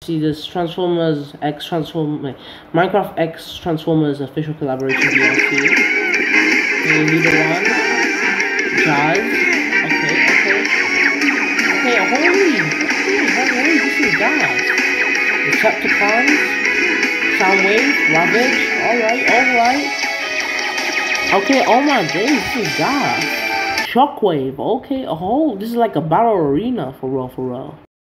See this Transformers X Minecraft X Transformers official collaboration DLC. Leader 1. Jazz. Okay, holy, this is Jazz. Decepticons. Soundwave, Ravage. Alright. Okay, oh my days, this is Jazz. Shockwave, okay, this is like a battle arena for real.